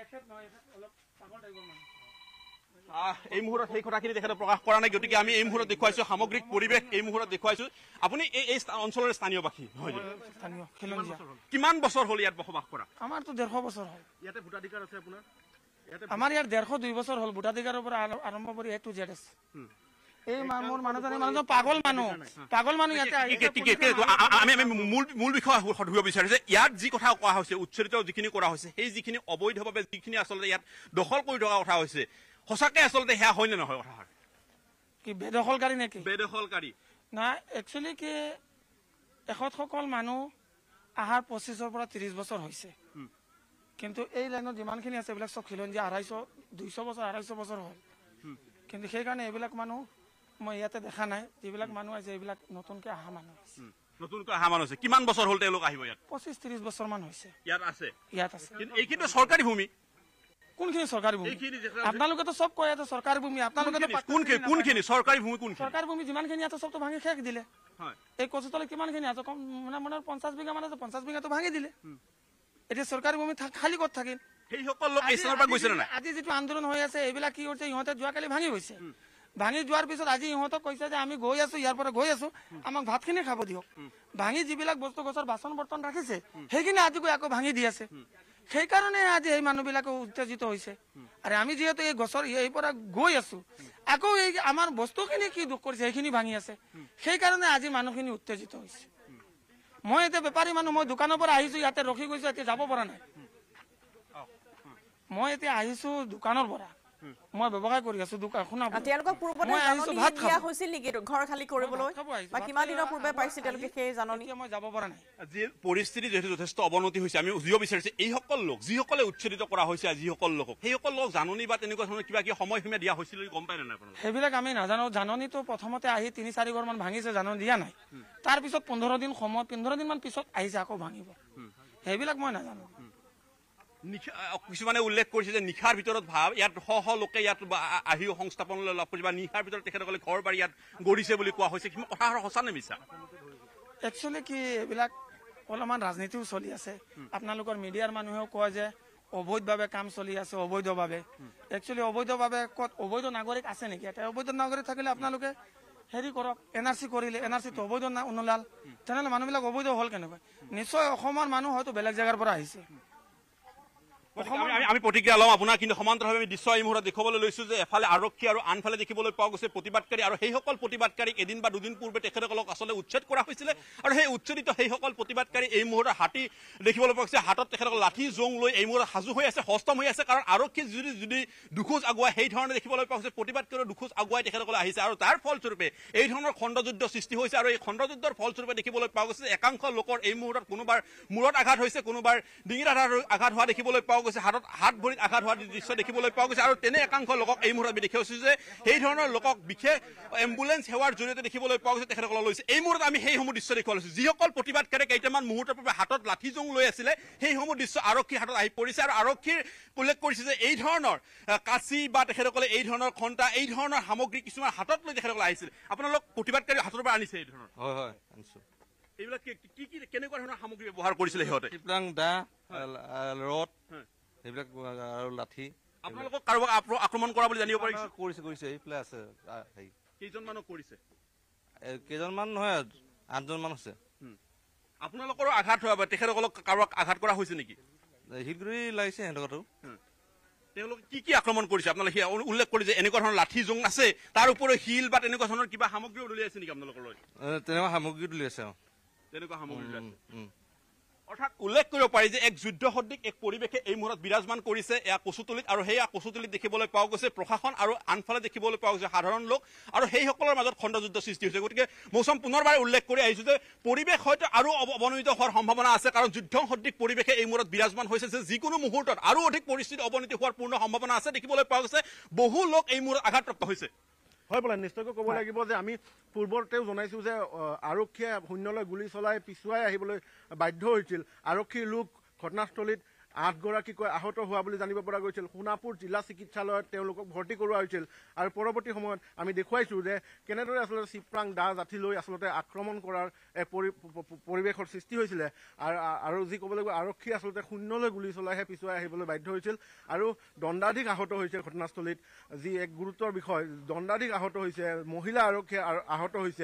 এই মুহূৰ্তত সেই কথাখিনি তেখেতে প্ৰকাশ কৰা নাই গতিকে আমি এই মুহূৰ্তত দেখুৱাইছো সামগ্ৰিক পৰিৱেশ এই মুহূৰ্তত দেখুৱাইছো আপুনি এই অঞ্চলৰ স্থানীয় বাসী হয় কিমান বছৰ হ'ল ইয়াত বসবাস কৰা আমাৰতো 150 বছৰ হ'ল ইয়াতে ভোটাধিকাৰ আছে আপোনাৰ আমাৰ ইয়াত 150-2 বছৰ হ'ল ভোটাধিকাৰৰ পৰা আৰম্ভ কৰি A to Z আছে এই মোৰ মানুহজনে পাগল মানুহ ইয়াতে আমি মূল বিষয় সুধিব বিচাৰিছো যে ইয়াত যি কথা কোৱা হৈছে উচ্চৰিত যিখিনি কৰা হৈছে সেই যিখিনি অবৈধভাৱে যিখিনি আচলতে ইয়াত দখল কৰি থকা কথা হৈছে সঁচাকে আচলতে সেয়া হয় নে নহয় কথা কি বেদখলকাৰী নেকি বেদখলকাৰী না একচুয়ালি কি এখতসকল মানুহ আহাৰ 25 পৰা 30 বছৰ হৈছে কিন্তু এই লাইনত যিমানখিনি আছে এইবিলাক সব খিলঞ্জীয়া 250 বছৰ 250 বছৰ হ'ল কিন্তু সেই কাৰণে এইবিলাক মানুহ মই ইয়াতে দেখা নাই যিবিলাক মানুহ আছে এইবিলাক নতুনকৈ অহা মানুহ আছে কিমান বছৰ হ'ল তেওঁলোক আহিব ইয়াত 25-30 বছৰ মান হৈছে ইয়াত আছে কিন্তু এই কিন্তু চৰকাৰী ভূমি কোনখিনি চৰকাৰী ভূমি আপোনালোকে তো সব কয় এটা চৰকাৰী ভূমি আপোনালোকে কোনখিনি চৰকাৰী ভূমি কোনখিনি চৰকাৰী ভূমি যিমানখিনি আছে সবটো ভাঙি শেষ দিলে এই কচুতলে কিমানখিনি আছে কম মানে 50 বিঘা মান আছে 50 বিঘাটো ভাঙি দিলে এতিয়া চৰকাৰী ভূমি খালী ক'ত থাকিল সেইসকল লোক এই স্থানৰ পৰা গৈছে নাই আজি যিটো আন্দোলন হৈ আছে এইবিলাক কি কৰিছে ইহঁতে যোৱাকালি ভাঙি গৈছে ভাঙি যোৱাৰ পিছত আজি ইহঁতক কৈছে যে আমি গৈ আছো ইয়াৰ পৰা গৈ আছো আমাক ভাতখিনি খাব দিয়ক ভাঙি যিবিলাক বস্তু গছৰ বাচন বৰ্তন ৰাখিছে সেইখিনি আজি গৈ আকৌ ভাঙি দি আছে সেইকাৰণে আজি এই মানুহবিলাকে উত্তেজিত হৈছে আৰু আমি যিহেতু এই গছৰ এই পৰা গৈ আছো আকৌ এই আমাৰ বস্তুখিনি কি দুখ কৰিছে সেইখিনি ভাঙি আছে সেইকাৰণে আজি মানুহখিনি উত্তেজিত হৈছে মই এতিয়া বেপাৰী মানুহ মই দোকানৰ পৰা আহিছো ইয়াতে ৰখি গৈছো এতিয়া যাব পৰা নাই মই এতিয়া আহিছো দোকানৰ পৰা মই ব্যৱসায় কৰি আছো দোকান শুনা তেওঁলোকক পূৰ্বতে জাননী দিয়া হৈছিল নেকি ঘৰ খালী কৰিবলৈ বা কিমান দিনৰ পূৰ্বে পাইছিল তেওঁলোকে সেই জাননী মই যাব পৰা নাই আজি পৰিস্থিতি যেহেতু যথেষ্ট অৱনতি হৈছে আমি বুজিব বিচাৰিছো এইসকল লোক যিসকলে উচ্ছেদিত কৰা হৈছে যিসকল লোকক সেইসকল লোক জাননী বা তেনেকুৱা ধৰণৰ কিবা কিবা সময়সীমা দিয়া হৈছিল গম পাই নাই আপোনালোকে সেইবিলাক আমি নাজানো জাননীটো প্ৰথমতে আহি 3-4 ঘৰ মান ভাঙিছে জাননী দিয়া নাই তাৰপিছত 15 দিন সময় 15 দিন মান পিছত আহিছে আকৌ ভাঙিব সেইবিলাক মই নাজানো কিছুমানে উল্লেখ কৰিছে যে নিশাৰ ভিতৰত ভাৱ ইয়াত শ লোকে ইয়াত আহি সংস্থাপনলৈ লাভ কৰিব নিশাৰ ভিতৰত তেখেতসকলে ঘৰ বাৰী ইয়াত গঢ়িছে বুলি কোৱা হৈছে কিন্তু কথা সঁচা নে মিছা একচুৱেলি কি এইবিলাক অলপমান ৰাজনীতিও চলি আছে আপোনালোকৰ মিডিয়াৰ মানুহেও কয় যে অবৈধভাৱে কাম চলি আছে অবৈধভাৱে একচুৱেলি অবৈধভাৱে ক'ত অবৈধ নাগৰিক আছে নেকি এটা অবৈধ নাগৰিক থাকিলে আপোনালোকে হেৰি কৰক NRC কৰিলে NRCটো অবৈধ নোলাল তেনেহ'লে মানুহবিলাক অবৈধ হ'ল কেনেকৈ নিশ্চয় অসমৰ মানুহ হয়তো বেলেগ জেগাৰ পৰা আহিছে আমি প্ৰতিক্ৰিয়া লম আপোনাৰ কিন্তু সমান্তৰালভাৱে আমি দৃশ্য এই মুহূৰ্তত দেখুৱাবলৈ লৈছো যে এফালে আৰক্ষী আৰু আনফালে দেখিবলৈ পোৱা গৈছে প্ৰতিবাদকাৰী আৰু সেইসকল প্ৰতিবাদকাৰীক এদিন বা দুদিন পূৰ্বে তেখেতসকলক আচলতে উচ্ছেদ কৰা হৈছিলে আৰু সেই উচ্ছেদিত সেইসকল প্ৰতিবাদকাৰী এই মুহূৰ্তত হাতী দেখিবলৈ পোৱা গৈছে হাতত তেখেতসকল লাঠি জং লৈ এই মুহূৰ্তত সাজু হৈ আছে সষ্টম হৈ আছে কাৰণ আৰক্ষী যদি দুখোজ আগুৱাই সেই ধৰণে দেখিবলৈ পোৱা গৈছে প্ৰতিবাদকাৰীৰ দুখোজ আগুৱাই তেখেতসকলে আহিছে আৰু তাৰ ফলস্বৰূপে এই ধৰণৰ খণ্ডযুদ্ধ সৃষ্টি হৈছে আৰু এই খণ্ডযুদ্ধৰ ফলস্বৰূপে দেখিবলৈ পোৱা গৈছে একাংশ লোকৰ এই মুহূৰ্তত কোনোবাৰ মূৰত আঘাত হৈছে কোনোবাৰ ডিঙিত আঘাত হোৱা দেখিবলৈ পোৱা গৈছে হাত ভৰিত আঘাত হোৱাৰ দৃশ্য দেখিবলৈ পোৱা গৈছে আৰু তেনে একাংশ লোকক এই মুহূৰ্তত আমি দেখিছোঁ যে সেই ধৰণৰ লোকক বিশেষ এম্বুলেন্স সেৱাৰ জৰিয়তে দেখিবলৈ পোৱা গৈছে তেখেতসকলক লৈছে এই মুহূৰ্তত আমি সেইসমূহ দৃশ্য দেখিব লৈছো যিসকল প্ৰতিবাদকাৰী কেইটামান মুহূৰ্তৰ পূৰ্বে হাতত লাঠি জং লৈ আছিলে সেইসমূহ দৃশ্য আৰক্ষীৰ হাতত আহি পৰিছে আৰু আৰক্ষীৰ উল্লেখ কৰিছে যে এই ধৰণৰ কাঁচি বা তেখেতসকলে এই ধৰণৰ খন্তা এই ধৰণৰ সামগ্ৰী কিছুমান হাতত লৈ তেখেতসকলে আহিছিল আপোনালোক প্ৰতিবাদকাৰী হাতৰ পৰা আনিছে এই ধৰণৰ হয় আনিছো এইবিলাক কি কেনেকুৱা ধৰণৰ সামগ্ৰী ব্যৱহাৰ কৰিছিলে সিহঁতে ৰড সেইবিলাক আৰু লাঠি আপোনালোকক কাৰোবাক আক্ৰমণ কৰা বুলি জানিব পাৰিছে কৰিছে এইফালে আছে কেইজনমানক কৰিছে কেইজনমান নহয় 8জন মান আছে আপোনালোকৰো আঘাত হোৱা তেখেতসকলক কাৰোবাক আঘাত কৰা হৈছে নেকি শিলগুৰি লাগিছে সিহঁতকতো তেওঁলোকে কি আক্ৰমণ কৰিছে আপোনালোকে উল্লেখ কৰি যে এনেকুৱা ধৰণৰ লাঠি জং আছে তাৰ উপৰিও শিল বা তেনেকুৱা ধৰণৰ কিবা সামগ্ৰীও দলিয়াইছে নেকি আপোনালোকৰ তেনেকুৱা সামগ্ৰী দলিয়াইছে তেনেকুৱা সামগ্ৰী অৰ্থাৎ উল্লেখ কৰিব পাৰি যে এক যুদ্ধ সদৃশ এক পৰিৱেশে এই মুহূৰ্তত বিৰাজমান কৰিছে এয়া কচুতলিত আৰু সেই কচুতলিত দেখিবলৈ পোৱা গৈছে প্ৰশাসন আৰু আনফালে দেখিবলৈ পোৱা গৈছে সাধাৰণ লোক আৰু সেইসকলৰ মাজত খণ্ডযুদ্ধ সৃষ্টি হৈছে গতিকে মৌচম পুনৰবাৰ উল্লেখ কৰি আহিছো যে পৰিৱেশ হয়তো আৰু অৱনমিত হোৱাৰ সম্ভাৱনা আছে কাৰণ যুদ্ধ সদৃশ পৰিৱেশে এই মুহূৰ্তত বিৰাজমান হৈছে যে যিকোনো মুহূৰ্তত আৰু অধিক পৰিস্থিতি অৱনতি হোৱাৰ পূৰ্ণ সম্ভাৱনা আছে দেখিবলৈ পোৱা গৈছে বহু লোক এই মুহূৰ্তত আঘাতপ্ৰাপ্ত হৈছে হয় বোলে নিশ্চয়কৈ ক'ব লাগিব যে আমি পূৰ্বতেও জনাইছোঁ যে আৰক্ষীয়ে শূন্যলৈ গুলী চলাই পিছুৱাই আহিবলৈ বাধ্য হৈছিল আৰক্ষীৰ লোক ঘটনাস্থলীত 8 গৰাকীকৈ আহত হোৱা বুলি জানিব পৰা গৈছিল সোণাপুৰ জিলা চিকিৎসালয়ত তেওঁলোকক ভৰ্তি কৰোৱা হৈছিল আৰু পৰৱৰ্তী সময়ত আমি দেখুৱাইছোঁ যে কেনেদৰে আচলতে চিপৰাং দা জাঠি লৈ আচলতে আক্ৰমণ কৰাৰ পৰিৱেশৰ সৃষ্টি হৈছিলে আৰু যি ক'ব লাগিব আৰক্ষী আচলতে শূন্যলৈ গুলী চলাইহে পিছুৱাই আহিবলৈ বাধ্য হৈছিল আৰু দণ্ডাধীশ আহত হৈছে ঘটনাস্থলীত যি এক গুৰুতৰ বিষয় দণ্ডাধীশ আহত হৈছে মহিলা আৰক্ষী আহত হৈছে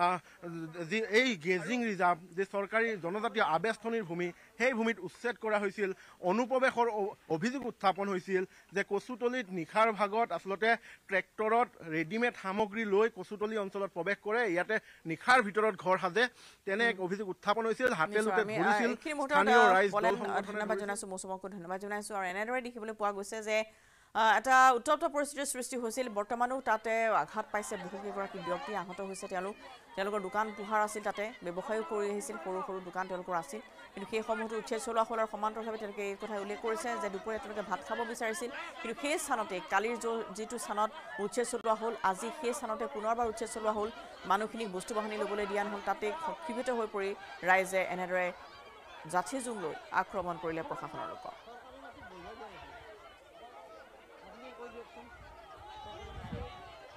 যি এই গেজিং ৰিজাৰ্ভ যি চৰকাৰী জনজাতীয় আৱেষ্টনীৰ ভূমি সেই ভূমিত উচ্ছেদ কৰা হৈছিল অনুপ্ৰৱেশৰ অভিযোগ উত্থাপন হৈছিল যে কচুতলিত নিশাৰ ভাগত আচলতে ট্ৰেক্টৰত ৰেডিমেড সামগ্ৰী লৈ কচুতলি অঞ্চলত প্ৰৱেশ কৰে ইয়াতে নিশাৰ ভিতৰত ঘৰ সাজে তেনে এক অভিযোগ উত্থাপন হৈছিল হাতে লুটে ধৰিছিল স্থানীয় ৰাইজ দল সংগঠনে ধন্যবাদ জনাইছো মৌচুমকো ধন্যবাদ জনাইছো আৰু এনেদৰে দেখিবলৈ পোৱা গৈছে যে এটা উত্তপ্ত পৰিস্থিতিৰ সৃষ্টি হৈছিল বৰ্তমানো তাতে আঘাত পাইছে বহুকেইগৰাকী ব্যক্তি আহত হৈছে তেওঁলোকৰ দোকান পোহাৰ আছিল তাতে ব্যৱসায়ো কৰি আহিছিল সৰু সৰু দোকান তেওঁলোকৰ আছিল কিন্তু সেই সমূহতো উচ্ছেদ চলোৱা হ'ল আৰু সমান্তৰালভাৱে তেওঁলোকে এই কথা উল্লেখ কৰিছে যে দুপৰীয়া তেওঁলোকে ভাত খাব বিচাৰিছিল কিন্তু সেই স্থানতে কালিৰ যিটো স্থানত উচ্ছেদ চলোৱা হ'ল আজি সেই স্থানতে পুনৰবাৰ উচ্ছেদ চলোৱা হ'ল মানুহখিনিক বস্তু বাহানি ল'বলৈ দিয়া নহ'ল তাতে ক্ষোভিত হৈ পৰি ৰাইজে এনেদৰে জাঠি জোং লৈ আক্ৰমণ কৰিলে প্ৰশাসনৰ লোকক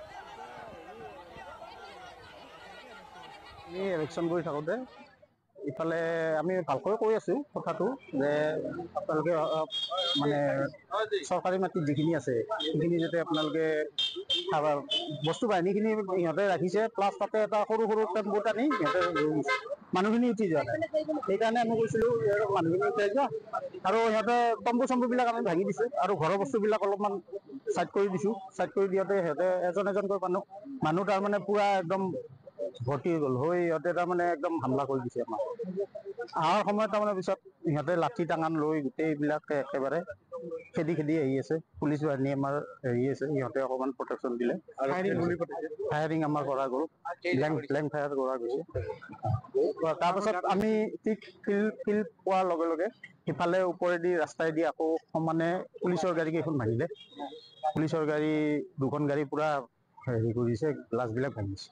ইলেকশ্যন কৰি থাকোঁতে ইফালে আমি ভালকৈ কৈ আছোঁ কথাটো যে আপোনালোকে মানে চৰকাৰী মাটিত যিখিনি আছে সেইখিনি যাতে আপোনালোকে বস্তু বাহিনীখিনি ইহঁতে ৰাখিছে প্লাছ তাতে এটা সৰু সৰু টেম্পুত আনি সিহঁতে মানুহখিনি উঠি যোৱা নাই সেইকাৰণে আমি কৈছিলোঁ মানুহখিনি উঠাই যোৱা আৰু সিহঁতে তম্বু চম্বুবিলাক আমি ভাঙি দিছোঁ আৰু ঘৰৰ বস্তুবিলাক অলপমান চাইড কৰি দিছোঁ চাইড কৰি দিওঁতে সিহঁতে এজন এজনকৈ মানুহ তাৰমানে পুৰা একদম ভৰ্তি হৈ গ'ল হৈ সিহঁতে তাৰমানে একদম হামলা কৰি দিছে আমাক অহাৰ সময়ত তাৰমানে পিছত সিহঁতে লাঠি টাঙান লৈ গোটেইবিলাক একেবাৰে খেদি আহি আছে পুলিচ বাহিনী আমাৰ হেৰি আছে সিহঁতে অকণমান প্ৰটেকশ্যন দিলে ফায়াৰিং আমাৰ কৰা গ'ল ব্লেংক ফায়াৰ কৰা গৈছে তাৰপাছত আমি ঠিক ফিল্ড পোৱাৰ লগে লগে সিফালে ওপৰেদি ৰাস্তাইদি আকৌ সমানে পুলিচৰ গাড়ী কেইখন ভাঙিলে পুলিচৰ গাড়ী দুখন গাড়ী পুৰা হেৰি কৰিছে গ্লাছবিলাক ভাঙিছে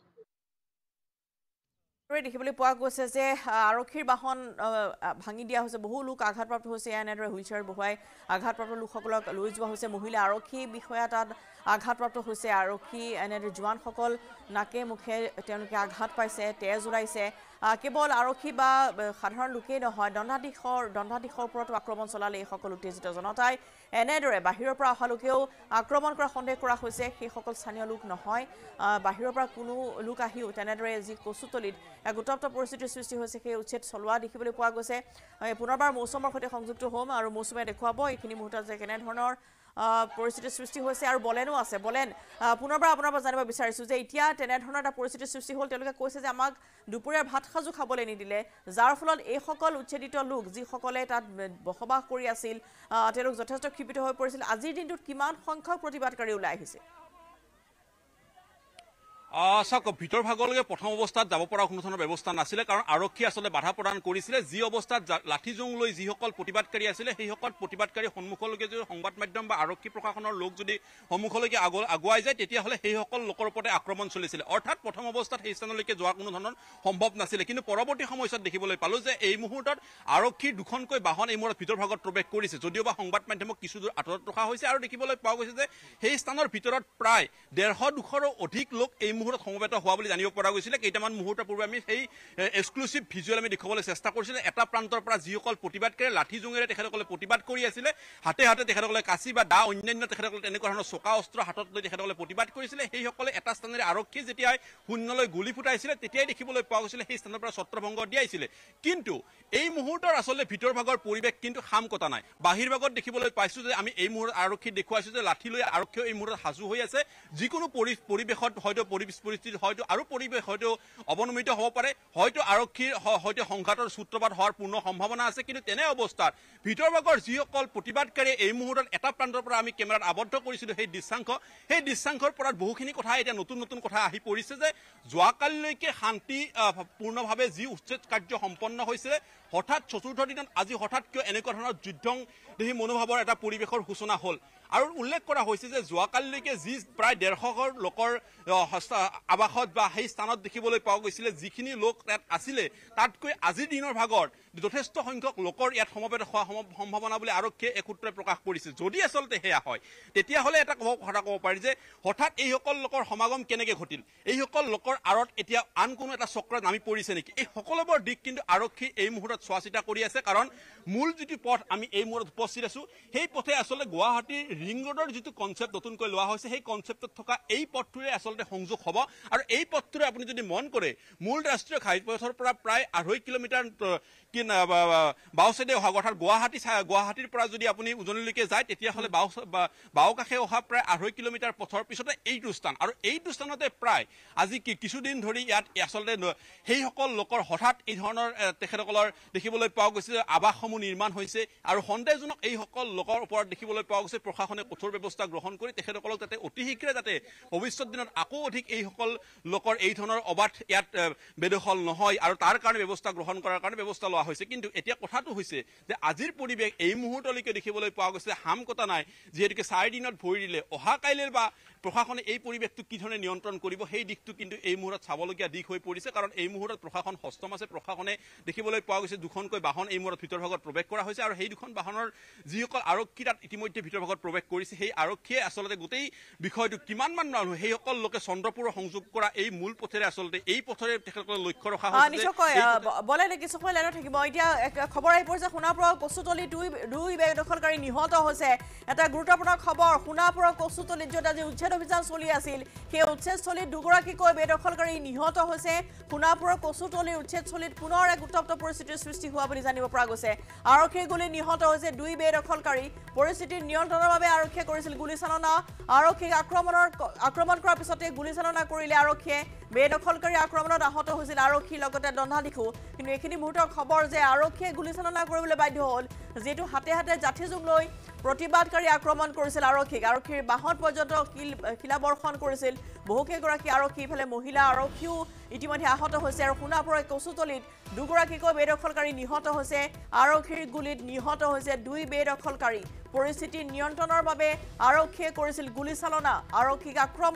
দেখিবলৈ পোৱা গৈছে যে আৰক্ষীৰ বাহন ভাঙি দিয়া হৈছে বহু লোক আঘাতপ্ৰাপ্ত হৈছে এনেদৰে হুইলচেয়াৰ বহুৱাই আঘাতপ্ৰাপ্ত লোকসকলক লৈ যোৱা হৈছে মহিলা আৰক্ষী বিষয়া তাত আঘাতপ্ৰাপ্ত হৈছে আৰক্ষী এনেদৰে জোৱানসকল নাকে মুখে তেওঁলোকে আঘাত পাইছে তেজ ওলাইছে কেৱল আৰক্ষী বা সাধাৰণ লোকেই নহয় দণ্ডাধীশৰ ওপৰতো আক্ৰমণ চলালে এইসকল উত্তেজিত জনতাই এনেদৰে বাহিৰৰ পৰা অহা লোকেও আক্ৰমণ কৰা সন্দেহ কৰা হৈছে সেইসকল স্থানীয় লোক নহয় বাহিৰৰ পৰা কোনো লোক আহিও তেনেদৰে যি কচুতলিত এক উত্তপ্ত পৰিস্থিতিৰ সৃষ্টি হৈছে সেই উচ্ছেদ চলোৱা দেখিবলৈ পোৱা গৈছে পুনৰবাৰ মৌচুমৰ সৈতে সংযুক্ত হ'ম আৰু মৌচুমে দেখুৱাব এইখিনি মুহূৰ্তত যে কেনেধৰণৰ পৰিস্থিতিৰ সৃষ্টি হৈছে আৰু বলেনো আছে বলেন পুনৰবাৰ আপোনাৰ পৰা জানিব বিচাৰিছোঁ যে এতিয়া তেনেধৰণৰ এটা পৰিস্থিতিৰ সৃষ্টি হ'ল তেওঁলোকে কৈছে যে আমাক দুপৰীয়াৰ ভাত সাজু খাবলৈ নিদিলে যাৰ ফলত এইসকল উচ্ছেদিত লোক যিসকলে তাত বসবাস কৰি আছিল তেওঁলোক যথেষ্ট ক্ষিপ্ত হৈ পৰিছিল আজিৰ দিনটোত কিমান সংখ্যক প্ৰতিবাদকাৰী ওলাই আহিছে চাওক ভিতৰ ভাগলৈকে প্ৰথম অৱস্থাত যাব পৰা কোনো ধৰণৰ ব্যৱস্থা নাছিলে কাৰণ আৰক্ষী আচলতে বাধা প্ৰদান কৰিছিলে যি অৱস্থাত লাঠি জং লৈ যিসকল প্ৰতিবাদকাৰী আছিলে সেইসকল প্ৰতিবাদকাৰী সন্মুখলৈকে যদি সংবাদ মাধ্যম বা আৰক্ষী প্ৰশাসনৰ লোক যদি সন্মুখলৈকে আগুৱাই যায় তেতিয়াহ'লে সেইসকল লোকৰ ওপৰতে আক্ৰমণ চলিছিলে অৰ্থাৎ প্ৰথম অৱস্থাত সেই স্থানলৈকে যোৱাৰ কোনো ধৰণৰ সম্ভৱ নাছিলে কিন্তু পৰৱৰ্তী সময়ছোৱাত দেখিবলৈ পালোঁ যে এই মুহূৰ্তত আৰক্ষীৰ দুখনকৈ বাহন এই মুহূৰ্তত ভিতৰ ভাগত প্ৰৱেশ কৰিছে যদিও বা সংবাদ মাধ্যমক কিছু দূৰ আঁতৰত ৰখা হৈছে আৰু দেখিবলৈ পোৱা গৈছে যে সেই স্থানৰ ভিতৰত প্ৰায় 150-200ৰো অধিক লোক এই মুহূৰ্তত সমবেত হোৱা বুলি জানিব পৰা গৈছিলে কেইটামান মুহূৰ্তৰ পূৰ্বে আমি সেই এক্সক্লুচিভ ভিজুৱেল আমি দেখুৱাবলৈ চেষ্টা কৰিছিলোঁ এটা প্ৰান্তৰ পৰা যিসকল প্ৰতিবাদকাৰী লাঠি জোঙেৰে তেখেতসকলে প্ৰতিবাদ কৰি আছিলে হাতে হাতে তেখেতসকলে কাঁচি বা দা অন্যান্য তেখেতসকলে তেনেকুৱা ধৰণৰ চকা অস্ত্ৰ হাতত লৈ তেখেতসকলে প্ৰতিবাদ কৰিছিলে সেইসকলে এটা স্থানেৰে আৰক্ষী যেতিয়া শূন্যলৈ গুলী ফুটাইছিলে তেতিয়াই দেখিবলৈ পোৱা গৈছিলে সেই স্থানৰ পৰা ছত্ৰভংগ দিয়াইছিলে কিন্তু এই মুহূৰ্তৰ আচলতে ভিতৰ ভাগৰ পৰিৱেশ কিন্তু খাম কটা নাই বাহিৰ ভাগত দেখিবলৈ পাইছোঁ যে আমি এই মুহূৰ্তত আৰক্ষী দেখুৱাইছোঁ যে লাঠি লৈ আৰক্ষীও এই মুহূৰ্তত সাজু হৈ আছে যিকোনো পৰিৱেশত হয়তো পৰিস্থিতি হয়তো আৰু পৰিৱেশ হয়তো অৱনমিত হ'ব পাৰে হয়তো আৰক্ষীৰ হয়তো সংঘাতৰ সূত্ৰপাত হোৱাৰ পূৰ্ণ সম্ভাৱনা আছে কিন্তু তেনে অৱস্থাত ভিতৰ ভাগৰ যিসকল প্ৰতিবাদকাৰীয়ে এই মুহূৰ্তত এটা প্ৰান্তৰ পৰা আমি কেমেৰাত আবদ্ধ কৰিছিলোঁ সেই দৃশ্যাংশৰ পৰা বহুখিনি কথা এতিয়া নতুন কথা আহি পৰিছে যে যোৱাকালিলৈকে শান্তিপূৰ্ণভাৱে যি উচ্ছেদ কাৰ্য সম্পন্ন হৈছিলে হঠাৎ চতুৰ্থ দিনত আজি হঠাৎ কিয় এনেকুৱা ধৰণৰ যুদ্ধংদেহী মনোভাৱৰ এটা পৰিৱেশৰ সূচনা হ'ল আৰু উল্লেখ কৰা হৈছে যে যোৱাকালিলৈকে যি প্ৰায় 150 লোকৰ আৱাসত বা সেই স্থানত দেখিবলৈ পোৱা গৈছিলে যিখিনি লোক তাত আছিলে তাতকৈ আজিৰ দিনৰ ভাগত যথেষ্ট সংখ্যক লোকৰ ইয়াত সমবেত হোৱা সম্ভাৱনা বুলি আৰক্ষীয়ে এক সূত্ৰই প্ৰকাশ কৰিছে যদি আচলতে সেয়া হয় তেতিয়াহ'লে এটা কথা ক'ব পাৰি যে হঠাৎ এইসকল লোকৰ সমাগম কেনেকৈ ঘটিল এইসকল লোকৰ আঁৰত এতিয়া আন কোনো এটা চক্ৰ নামি পৰিছে নেকি এই সকলোবোৰ দিশ কিন্তু আৰক্ষী এই মুহূৰ্তত চোৱা চিতা কৰি আছে কাৰণ মূল যিটো পথ আমি এই মুহূৰ্তত উপস্থিত আছোঁ সেই পথে আচলতে গুৱাহাটীৰ ৰিং ৰোডৰ যিটো কনচেপ্ট নতুনকৈ লোৱা হৈছে সেই কনচেপ্টত থকা এই পথটোৰে আচলতে সংযোগ হ'ব আৰু এই পথটোৰে আপুনি যদি মন কৰে মূল ৰাষ্ট্ৰীয় ঘাইপথৰ পৰা প্ৰায় 2.5 কিলোমিটাৰ বাওঁ চাইডে অহা অৰ্থাৎ গুৱাহাটীৰ পৰা যদি আপুনি উজনিলৈকে যায় তেতিয়াহ'লে বাওঁ কাষে অহা প্ৰায় 2.5 কিলোমিটাৰ পথৰ পিছতে এইটো স্থান আৰু এইটো স্থানতে প্ৰায় আজি কিছুদিন ধৰি ইয়াত আচলতে সেইসকল লোকৰ হঠাৎ এই ধৰণৰ তেখেতসকলৰ দেখিবলৈ পোৱা গৈছে যে আৱাসসমূহ নিৰ্মাণ হৈছে আৰু সন্দেহজনক এইসকল লোকৰ ওপৰত দেখিবলৈ পোৱা গৈছে প্ৰশাসনে কঠোৰ ব্যৱস্থা গ্ৰহণ কৰি তেখেতসকলক যাতে অতি শীঘ্ৰে যাতে ভৱিষ্যত দিনত আকৌ অধিক এইসকল লোকৰ এই ধৰণৰ অবাধ ইয়াত বেদখল নহয় আৰু তাৰ কাৰণে ব্যৱস্থা গ্ৰহণ কৰাৰ কাৰণে ব্যৱস্থা লোৱা হৈছে কিন্তু এতিয়া কথাটো হৈছে যে আজিৰ পৰিৱেশ এই মুহূৰ্তলৈকে দেখিবলৈ পোৱা গৈছে হাম কটা নাই যিহেতুকে 4 দিনত ভৰি দিলে অহা কাইলৈ বা প্ৰশাসনে এই পৰিৱেশটো কি ধৰণে নিয়ন্ত্ৰণ কৰিব সেই দিশটো কিন্তু এই মুহূৰ্তত চাবলগীয়া দিশ হৈ পৰিছে কাৰণ এই মুহূৰ্তত প্ৰশাসন হস্তম আছে প্ৰশাসনে দেখিবলৈ পোৱা গৈছে দুখনকৈ বাহন এই মুহূৰ্তত ভিতৰভাগত প্ৰৱেশ কৰা হৈছে আৰু সেই দুখন বাহনৰ যিসকল আৰক্ষী তাত ইতিমধ্যে ভিতৰভাগত প্ৰৱেশ কৰিছে সেই আৰক্ষীয়ে আচলতে গোটেই বিষয়টো কিমানমান মানুহ সেইসকল লোকে চন্দ্ৰপুৰৰ সংযোগ কৰা এই মূল পথেৰে আচলতে এই পথৰে তেখেতসকলে লক্ষ্য ৰখা হৈছে বলে নেকি সময় লাইনত থাকিব এতিয়া খবৰ আহি পৰিছে সোণাপুৰৰ কচুতলি দুই বেদখলকাৰী নিহত হৈছে এটা গুৰুত্বপূৰ্ণ খবৰ সোণাপুৰৰ কচুতলিত য'ত আজি উচ্ছেদ অভিযান চলি আছিল সেই উচ্ছেদস্থলীত দুগৰাকীকৈ বেদখলকাৰী নিহত হৈছে সোণাপুৰৰ কচুতলিৰ উচ্ছেদস্থলীত পুনৰ এক উত্তপ্ত পৰিস্থিতিৰ সৃষ্টি হোৱা বুলি জানিব পৰা গৈছে আৰক্ষীৰ গুলীত নিহত হৈছে দুই বেদখলকাৰী পৰিস্থিতিৰ নিয়ন্ত্ৰণৰ বাবে আৰক্ষীয়ে কৰিছিল গুলীচালনা আৰক্ষীক আক্ৰমণ কৰাৰ পিছতে গুলীচালনা কৰিলে আৰক্ষীয়ে বেদখলকাৰী আক্ৰমণত আহত হৈছিল আৰক্ষীৰ লগতে দণ্ডাধীশো কিন্তু এইখিনি মুহূৰ্তৰ খবৰ যে আৰক্ষীয়ে গুলীচালনা কৰিবলৈ বাধ্য হ'ল যেটো হাতে হাতে জাঠিজোং লৈ প্ৰতিবাদকাৰী আক্ৰমণ কৰিছিল আৰক্ষীৰ বাহন পৰ্যন্ত শিলাবৰ্ষণ কৰিছিল বহুকেইগৰাকী আৰক্ষী ইফালে মহিলা আৰক্ষীও ইতিমধ্যে আহত হৈছে আৰু সোণাপুৰৰ কচুতলিত দুগৰাকীকৈ বেদখলকাৰী নিহত হৈছে আৰক্ষীৰ গুলীত নিহত হৈছে দুই বেদখলকাৰী পৰিস্থিতি নিয়ন্ত্ৰণৰ বাবে আৰক্ষীয়ে কৰিছিল গুলীচালনা আৰক্ষীক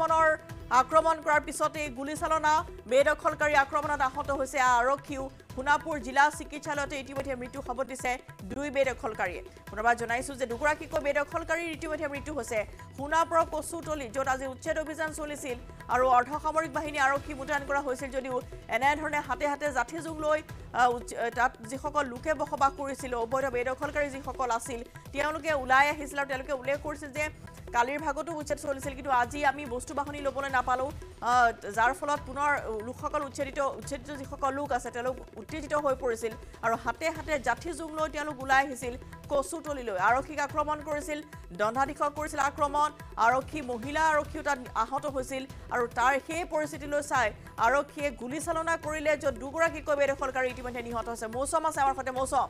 আক্ৰমণ কৰাৰ পিছতে গুলীচালনা বেদখলকাৰী আক্ৰমণত আহত হৈছে আৰক্ষীও সোণাপুৰ জিলা চিকিৎসালয়তে ইতিমধ্যে মৃত্যু সাবটিছে দুই বেদখলকাৰীয়ে পুনৰবাৰ জনাইছো যে দুগৰাকীকৈ বেদখলকাৰীৰ ইতিমধ্যে মৃত্যু হৈছে সোণাপুৰৰ কচুতলি য'ত আজি উচ্ছেদ অভিযান চলিছিল আৰু অৰ্ধসামৰিক বাহিনী আৰক্ষী মুতয়ন কৰা হৈছিল যদিও এনেধৰণে হাতে হাতে জাঠিজোং লৈ তাত যিসকল লোকে বসবাস কৰিছিল অবৈধ বেদখলকাৰী যিসকল আছিল তেওঁলোকে ওলাই আহিছিল আৰু তেওঁলোকে উল্লেখ কৰিছিল যে কালিৰ ভাগতো উচ্ছেদ চলিছিল কিন্তু আজি আমি বস্তু বাহনী ল'বলৈ নাপালোঁ যাৰ ফলত পুনৰ লোকসকল উচ্ছেদিত যিসকল লোক আছে তেওঁলোক উত্তেজিত হৈ পৰিছিল আৰু হাতে হাতে জাঠিজোং লৈ তেওঁলোক ওলাই আহিছিল কচুতলিলৈ আৰক্ষীক আক্ৰমণ কৰিছিল দণ্ডাধীশক কৰিছিল আক্ৰমণ আৰক্ষী মহিলা আৰক্ষীও তাত আহত হৈছিল আৰু তাৰ সেই পৰিস্থিতিলৈ চাই আৰক্ষীয়ে গুলীচালনা কৰিলে য'ত দুগৰাকীকৈ বেদখলকাৰী ইতিমধ্যে নিহত হৈছে মৌচম আছে আমাৰ সৈতে মৌচম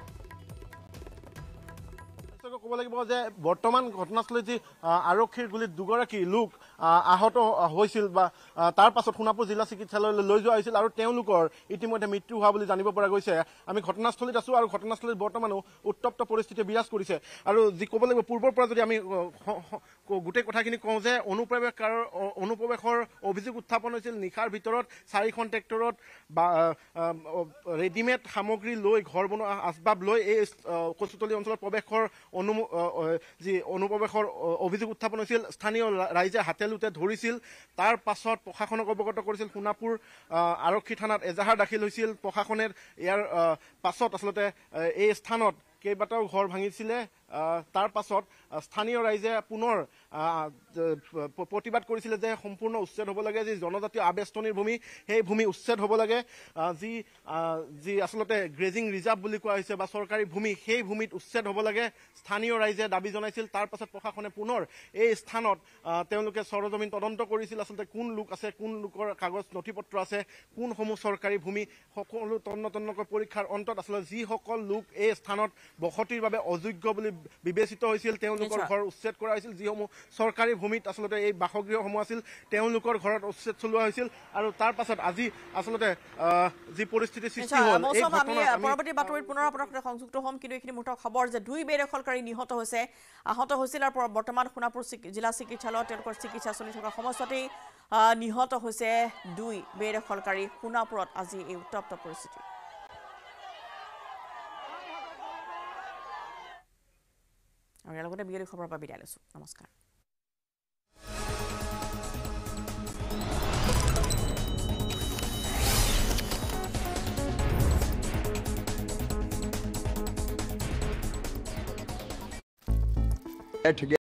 ক'ব লাগিব যে বৰ্তমান ঘটনাস্থলীত যি আৰক্ষীৰ গুলীত দুগৰাকী লোক আহত হৈছিল বা তাৰ পাছত সোণাপুৰ জিলা চিকিৎসালয়লৈ লৈ যোৱা হৈছিল আৰু তেওঁলোকৰ ইতিমধ্যে মৃত্যু হোৱা বুলি জানিব পৰা গৈছে আমি ঘটনাস্থলীত আছোঁ আৰু ঘটনাস্থলীত বৰ্তমানো উত্তপ্ত পৰিস্থিতি বিৰাজ কৰিছে আৰু যি ক'ব লাগিব পূৰ্বৰ পৰা যদি আমি গোটেই কথাখিনি কওঁ যে অনুপ্ৰৱেশৰ অভিযোগ উত্থাপন হৈছিল নিশাৰ ভিতৰত 4খন ট্ৰেক্টৰত বা ৰেডিমেড সামগ্ৰী লৈ ঘৰ বনোৱা আচবাব লৈ এই কচুতলি অঞ্চলত প্ৰৱেশৰ যি অনুপ্ৰৱেশৰ অভিযোগ উত্থাপন হৈছিল স্থানীয় ৰাইজে হাতে লুটে ধৰিছিল তাৰ পাছত প্ৰশাসনক অৱগত কৰিছিল সোণাপুৰ আৰক্ষী থানাত এজাহাৰ দাখিল হৈছিল প্ৰশাসনে ইয়াৰ পাছত আচলতে এই স্থানত কেইবাটাও ঘৰ ভাঙিছিলে তাৰ পাছত স্থানীয় ৰাইজে পুনৰ প্ৰতিবাদ কৰিছিলে যে সম্পূৰ্ণ উচ্ছেদ হ'ব লাগে যি জনজাতীয় আবেষ্টনীৰ ভূমি সেই ভূমি উচ্ছেদ হ'ব লাগে যি আচলতে গ্ৰেজিং ৰিজাৰ্ভ বুলি কোৱা হৈছে বা চৰকাৰী ভূমি সেই ভূমিত উচ্ছেদ হ'ব লাগে স্থানীয় ৰাইজে দাবী জনাইছিল তাৰ পাছত প্ৰশাসনে পুনৰ এই স্থানত তেওঁলোকে সৰজমিন তদন্ত কৰিছিল আচলতে কোন লোক আছে কোন লোকৰ কাগজ নথিপত্ৰ আছে কোনসমূহ চৰকাৰী ভূমি সকলো তন্নকৈ পৰীক্ষাৰ অন্তত আচলতে যিসকল লোক এই স্থানত বসতিৰ বাবে অযোগ্য বুলি বিবেচিত হৈছিল তেওঁলোকৰ ঘৰ উচ্ছেদ কৰা হৈছিল যিসমূহ চৰকাৰী ভূমিত আচলতে এই বাসগৃহসমূহ আছিল তেওঁলোকৰ ঘৰত উচ্ছেদ চলোৱা হৈছিল আৰু তাৰ পাছত আজি আচলতে যি পৰিস্থিতি সৃষ্টি হ'ল এই ঘটনা পৰৱৰ্তী বাতৰিত পুনৰ আপোনাৰ সৈতে সংযুক্ত হ'ম কিন্তু এইখিনি মুহূৰ্তৰ খবৰ যে দুই বেদখলকাৰী নিহত হৈছে আহত হৈছিল আৰু বৰ্তমান সোণাপুৰ জিলা চিকিৎসালয়ত তেওঁলোকৰ চিকিৎসা চলি থকা সময়ছোৱাতেই নিহত হৈছে দুই বেদখলকাৰী সোণাপুৰত আজি এই উত্তপ্ত পৰিস্থিতি আৰু ইয়াৰ লগতে বিয়লি খবৰৰ পৰা বিদায় লৈছোঁ নমস্কাৰ